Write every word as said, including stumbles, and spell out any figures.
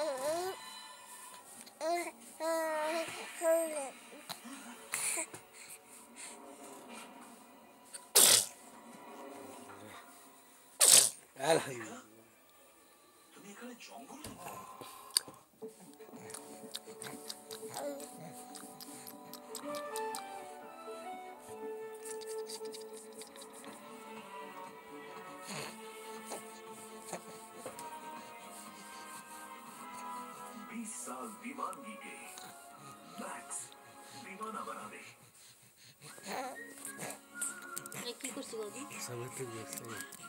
তুমি এখানে জঙ্গলে बीस साल दीवानगी के मैक्स दीवाना बना दे কি করছিস গদি? সবাই তো